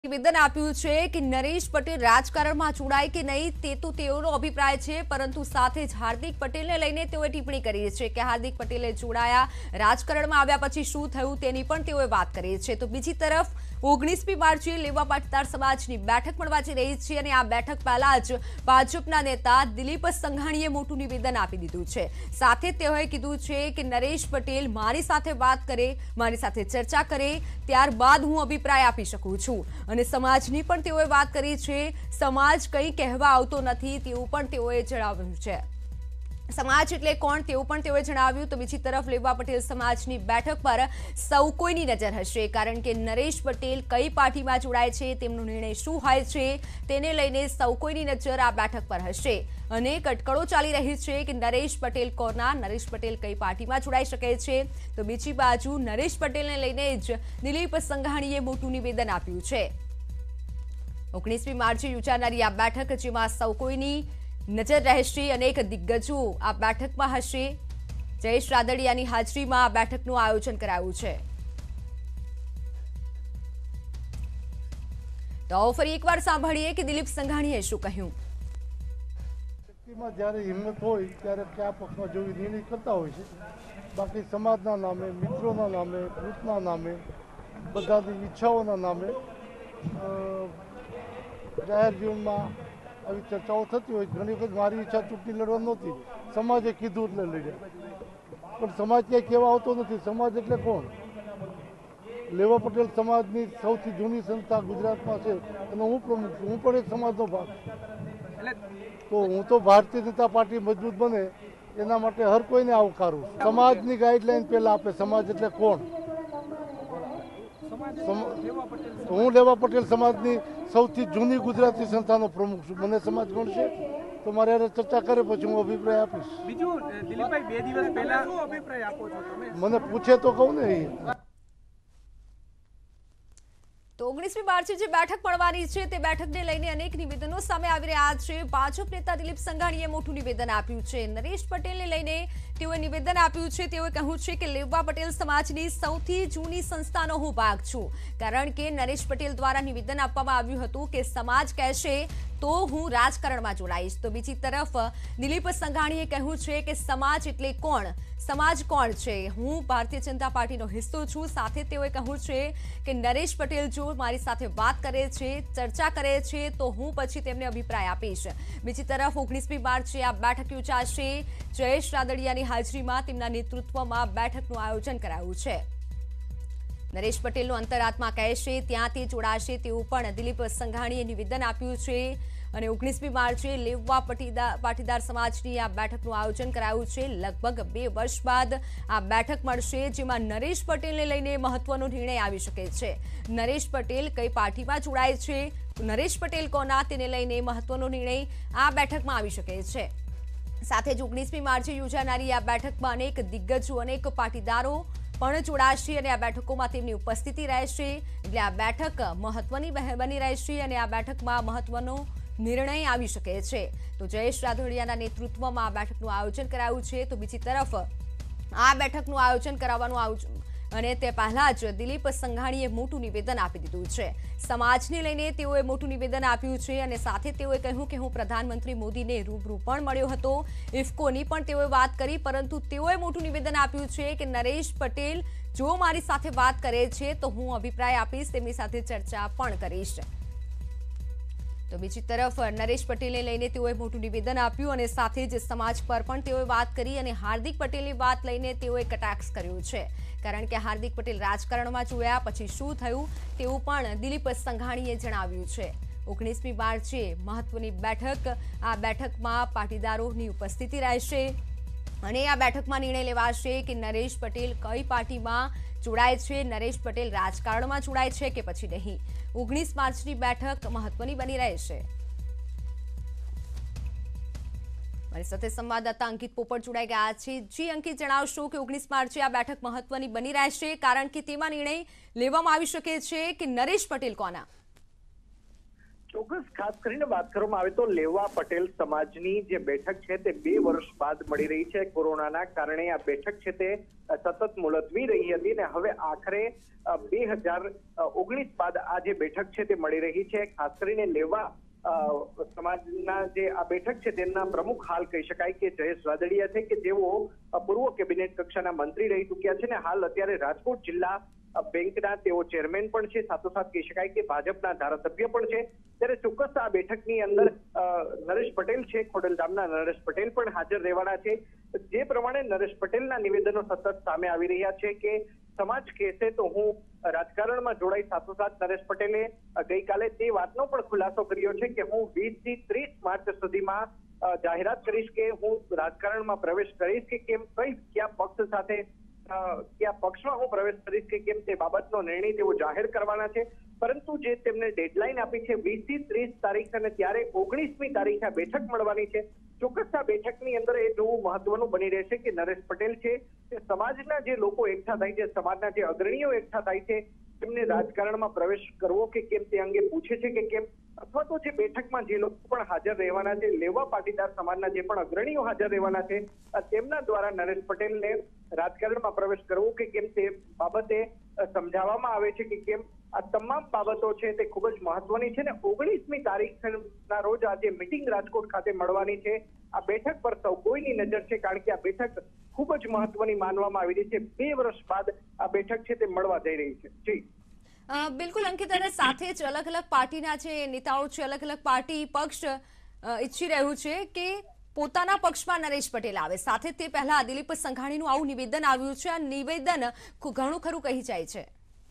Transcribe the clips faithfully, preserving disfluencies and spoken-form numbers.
નિવેદન આપ્યું છે કે નરેશ પટેલ રાજકારણમાં જોડાય કે નહીં તે તો તેઓનો અભિપ્રાય છે, પરંતુ સાથે જ હાર્દિક પટેલને લઈને તેઓએ ટિપ્પણી કરી છે કે હાર્દિક પટેલે જોડાયા રાજકારણમાં આવ્યા પછી શું થયું તેની પણ તેઓએ વાત કરી છે। તો બીજી તરફ ઓગણીસમી માર્ચે લેવા પાટીદાર સમાજની બેઠક મળવાથી રહી છે અને આ બેઠક પહેલા જ ભાજપના નેતા દિલીપ સંઘાણીએ મોટું નિવેદન આપી દીધું છે। સાથે તેઓએ કીધું છે કે નરેશ પટેલ મારી સાથે વાત કરે, મારી સાથે ચર્ચા કરે, ત્યારબાદ હું અભિપ્રાય આપી શકું છું। અને સમાજની પણ તેઓએ વાત કરી છે। સમાજ કંઈ કહેવા આવતો નથી તેવું પણ તેઓએ જણાવ્યું છે। સમાજ એટલે કોણ તેવું પણ તેઓએ જણાવ્યું। તો બીજી તરફ લેવા પટેલ સમાજની બેઠક પર સૌ કોઈની નજર હશે, કારણ કે નરેશ પટેલ કઈ પાર્ટીમાં જોડાય છે, તેમનો નિર્ણય શું હોય છે તેને લઈને સૌ કોઈની નજર આ બેઠક પર હશે। અને કટકળો ચાલી રહી છે કે નરેશ પટેલ કોના, નરેશ પટેલ કઈ પાર્ટીમાં જોડાઈ શકે છે। તો બીજી બાજુ નરેશ પટેલને લઈને જ દિલીપ સંઘાણીએ મોટું નિવેદન આપ્યું છે। ઓગણીસમી માર્ચે યોજાનારી આ બેઠક જેમાં સૌ કોઈની નજર રહેશે, અનેક દિગ્ગજો આ બેઠકમાં હશે। જયેશ રાદડિયાની હાજરીમાં આ બેઠકનું આયોજન કરાયું છે। તો ફરી એકવાર સાંભળીએ કે દિલીપ સંઘાણીએ શું કહ્યું। વ્યક્તિમાં જ્યારે હિંમત હોય ત્યારે કયા પક્ષમાં જોવી નિર્ણય કરતા હોય છે। બાકી સમાજના નામે, મિત્રોના નામે, ગ્રુપના નામે, બધાની ઈચ્છાઓના નામે જાહેર જીવનમાં આવી ચર્ચાઓ થતી હોય। ઘણી વખત મારી ઈચ્છા ચૂંટણી લડવા નહોતી, સમાજે કીધું એટલે લડ્યા, પણ સમાજ ક્યાંય કહેવા આવતો નથી। સમાજ એટલે કોણ? લેવા પટેલ સમાજની સૌથી જૂની સંસ્થા ગુજરાતમાં છે અને હું પ્રમુખ છું, હું પણ એક સમાજનો ભાગ। તો હું તો ભારતીય જનતા પાર્ટી મજબૂત બને એના માટે હર કોઈને આવકારું છું। સમાજની ગાઈડલાઈન પહેલા આપે, સમાજ એટલે કોણ? હું લેવા પટેલ સમાજની સૌથી જૂની ગુજરાતી સંસ્થાનો પ્રમુખ છું। મને સમાજ ગણશે તો મારે યારે ચર્ચા કરે પછી હું અભિપ્રાય આપીશ। બીજું દિલીપભાઈ, બે દિવસ પહેલા શું અભિપ્રાય આપો છો તમે? મને પૂછે તો કહું ને। તો ઓગણીસમી માર્ચે જે બેઠક મળવાની છે તે બેઠકને લઈને અનેક નિવેદનો સામે આવી રહ્યા છે। ભાજપ નેતા દિલીપ સંઘાણીએ મોટું નિવેદન આપ્યું છે। નરેશ પટેલને લઈને તેઓએ નિવેદન આપ્યું છે। તેઓએ કહ્યું છે કે લેવા પટેલ સમાજની સૌથી જૂની સંસ્થાનો હું ભાગ છું, કારણ કે નરેશ પટેલ દ્વારા નિવેદન આપવામાં આવ્યું હતું કે સમાજ કહેશે તો હું રાજકારણમાં જોડાઈશ। તો બીજી તરફ દિલીપ સંઘાણીએ કહ્યું છે કે સમાજ એટલે કોણ, સમાજ કોણ છે? હું ભારતીય જનતા પાર્ટીનો હિસ્સો છું। સાથે તેઓએ કહ્યું છે કે નરેશ પટેલ જો મારી સાથે વાત કરે છે, ચર્ચા કરે છે તો હું પછી તેમને અભિપ્રાય આપીશ। બીજી તરફ ઓગણીસમી માર્ચે આ બેઠક યોજાશે। જયેશ રાદડિયાની હાજરીમાં તેમના નેતૃત્વમાં બેઠકનું આયોજન કરાયું છે। નરેશ પટેલનો અંતરાત્મા કહેશે ત્યાં તે જોડાશે તેવું પણ દિલીપ સંઘાણીએ નિવેદન આપ્યું છે। અને ઓગણીસમી માર્ચે લેવા પાટીદાર સમાજની આ બેઠકનું આયોજન કરાયું છે। લગભગ બે વર્ષ બાદ આ બેઠક મળશે, જેમાં નરેશ પટેલને લઈને મહત્વનો નિર્ણય આવી શકે છે। નરેશ પટેલ કઈ પાર્ટીમાં જોડાય છે, નરેશ પટેલ કોના, તેને લઈને મહત્વનો નિર્ણય આ બેઠકમાં આવી શકે છે। સાથે જ ઓગણીસમી માર્ચે યોજાનારી આ બેઠકમાં અનેક દિગ્ગજો, અનેક પાટીદારો પણ જોડાશે અને આ બેઠકોમાં તેમની ઉપસ્થિતિ રહેશે। એટલે આ બેઠક મહત્વની બની રહેશે અને આ બેઠકમાં મહત્વનો નિર્ણય આવી શકે છે। તો જયેશ રાદડિયાના નેતૃત્વમાં આ બેઠકનું આયોજન કરાયું છે। તો બીજી તરફ આ બેઠકનું આયોજન કરાવવાનું અને તે પહેલા જ દિલીપ સંઘાણીએ મોટું નિવેદન આપી દીધું છે। સમાજને લઈને તેઓએ મોટું નિવેદન આપ્યું છે અને સાથે તેઓએ કહ્યું કે હું પ્રધાનમંત્રી મોદીને રૂબરૂ પણ મળ્યો હતો, ઇફકોની પણ તેઓએ વાત કરી, પરંતુ તેઓએ મોટું નિવેદન આપ્યું છે કે નરેશ પટેલ જો મારી સાથે વાત કરે છે તો હું અભિપ્રાય આપીશ, તેમની સાથે ચર્ચા પણ કરીશ। તો બીજી તરફ નરેશ પટેલને લઈને તેઓએ મોટું નિવેદન આપ્યું અને સાથે જ સમાજ પર પણ તેઓએ વાત કરી અને હાર્દિક પટેલની વાત લઈને તેઓએ કટાક્ષ કર્યો છે, કારણ કે હાર્દિક પટેલ રાજકારણમાં જોયા પછી શું થયું તેવું પણ દિલીપ સંઘાણીએ જણાવ્યું છે। ઓગણીસમી માર્ચે મહત્વની બેઠક, આ બેઠકમાં પાટીદારોની ઉપસ્થિતિ રહેશે અને આ બેઠકમાં નિર્ણય લેવાશે કે નરેશ પટેલ કઈ પાર્ટીમાં જોડાય છે, નરેશ પટેલ રાજકારણમાં જોડાય છે કે પછી નહીં। ઓગણીસ માર્ચની બેઠક મહત્વની બની રહેશે। મારી સાથે સંવાદદાતા અંકિત પોપટ જોડાઈ ગયા છે। જી અંકિત, જણાવશો કે ઓગણીસ માર્ચે આ બેઠક મહત્વની બની રહેશે, કારણ કે તેમાં નિર્ણય લેવામાં આવી શકે છે કે નરેશ પટેલ કોના? ચોક્કસ ખાસ કરીને વાત કરવામાં આવે તો લેવા પટેલ સમાજની જે બેઠક છે તે બે વર્ષ બાદ મળી રહી છે. કોરોનાના કારણે આ બેઠક છે તે સતત મુલતવી રહી હતી ને હવે આખરે બે હજાર ઓગણીસ બાદ આ જે બેઠક છે તે મળી રહી છે. ખાસ કરીને લેવા સમાજના જે આ બેઠક છે તેમના પ્રમુખ હાલ કહી શકાય કે જયેશ રાદડિયા છે, કે જેઓ પૂર્વ કેબિનેટ કક્ષાના મંત્રી રહી ચૂક્યા છે ને હાલ અત્યારે રાજકોટ જિલ્લા બેંકના તેઓ ચેરમેન પણ છે, સાથોસાથ કહી શકાય કે ભાજપના ધારાસભ્ય પણ છે. ત્યારે ચોક્કસ આ બેઠકની અંદર નરેશ પટેલ છે, ખોડલધામના નરેશ પટેલ પણ હાજર રહેવાના છે. જે પ્રમાણે નરેશ પટેલના નિવેદનો સતત સામે આવી રહ્યા છે કે સમાજ કહેશે તો હું રાજકારણમાં જોડાઈ, સાથોસાથ નરેશ પટેલે ગઈકાલે તે વાતનો પણ ખુલાસો કર્યો છે કે હું વીસ થી ત્રીસ માર્ચ સુધીમાં જાહેરાત કરીશ કે હું રાજકારણમાં પ્રવેશ કરીશ કે કેમ, કઈ કયા પક્ષ સાથે કયા પક્ષમાં હું પ્રવેશ કરીશ કે કેમ તે બાબતનો નિર્ણય તેઓ જાહેર કરવાના છે. પરંતુ જે તેમને ડેડલાઇન આપી છે વીસ થી ત્રીસ તારીખ અને ત્યારે ઓગણીસમી તારીખે આ બેઠક મળવાની છે. ચોક્કસ આ બેઠકની અંદર એ જોવું મહત્વનું બની રહેશે કે નરેશ પટેલ છે તે સમાજના જે લોકો એકઠા થાય છે, સમાજના જે અગ્રણીઓ એકઠા થાય છે તેમને રાજકારણમાં પ્રવેશ કરવો કે કેમ તે અંગે પૂછે છે કે કેમ, અથવા તો જે બેઠકમાં જે લોકો પણ હાજર રહેવાના છે, લેવા પાટીદાર સમાજના જે પણ અગ્રણીઓ હાજર રહેવાના છે તેમના દ્વારા નરેશ પટેલને રાજકારણમાં પ્રવેશ કરવો કે કેમ તે બાબતે સમજાવવામાં આવે છે કે કેમ. આ તમામ બાબતો છે તે ખૂબ જ મહત્વની છે ને ઓગણીસમી તારીખના રોજ આજે મિટિંગ રાજકોટ ખાતે મળવાની છે. આ બેઠક પર સૌ કોઈની નજર છે, કારણ કે આ બેઠક ખૂબ જ મહત્વની માનવામાં આવી રહી છે. બે વર્ષ બાદ આ બેઠક છે તે મળવા જઈ રહી છે. જી બિલકુલ અંકિત, અને સાથે જ અલગ અલગ પાર્ટીના જે નેતાઓ છે, અલગ અલગ પાર્ટી પક્ષ ઈચ્છી રહ્યું છે કે પોતાના પક્ષમાં નરેશ પટેલ આવે. સાથે તે પહેલા દિલીપ સંઘાણીનું આવું નિવેદન આવ્યું છે. આ નિવેદન ઘણું ખરું કહી જાય છે.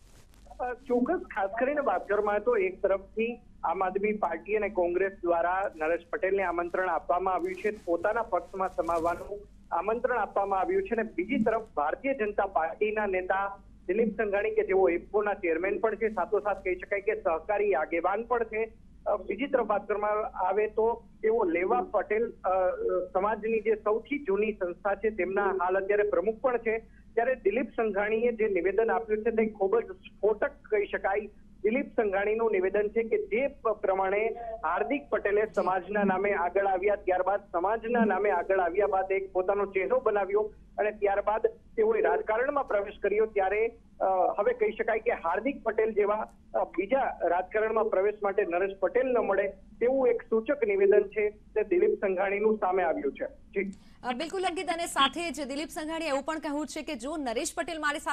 ચોક્કસ ખાસ કરીને વાત કરવામાં આવે તો એક તરફથી આમ આદમી પાર્ટી અને કોંગ્રેસ દ્વારા નરેશ પટેલને આમંત્રણ આપવામાં આવ્યું છે, પોતાના પક્ષમાં સમાવવાનું આમંત્રણ આપવામાં આવ્યું છે. અને બીજી તરફ ભારતીય જનતા પાર્ટીના નેતા દિલીપ સંઘાણી કે જેઓ ઇફકોના ચેરમેન પણ છે, સાથોસાથ કહી શકાય કે સહકારી આગેવાન પણ છે. બીજી તરફ વાત કરવામાં આવે તો તેઓ લેવા પટેલ સમાજની જે સૌથી જૂની સંસ્થા છે તેમના હાલ અત્યારે પ્રમુખ પણ છે. ત્યારે દિલીપ સંઘાણીએ જે નિવેદન આપ્યું છે તે ખૂબ જ સ્ફોટક કહી શકાય. દિલીપ સંઘાણીનું નિવેદન છે કે જે પ્રમાણે હાર્દિક પટેલે સમાજના નામે આગળ આવ્યા, ત્યારબાદ સમાજના નામે આગળ આવ્યા બાદ એક પોતાનો ચહેરો બનાવ્યો અને ત્યારબાદ તેઓએ રાજકારણમાં પ્રવેશ કર્યો, ત્યારે હવે કહી શકાય કે હાર્દિક પટેલ જેવા બીજા રાજકારણમાં પ્રવેશ માટે નરેશ પટેલ ન મળે તેવું એક સૂચક નિવેદન છે તે દિલીપ સંઘાણીનું સામે આવ્યું છે. જી બિલકુલ અંકિત, અને સાથે જ દિલીપ સંઘાણીએ એવું પણ કહ્યું છે કે જો નરેશ પટેલ મારી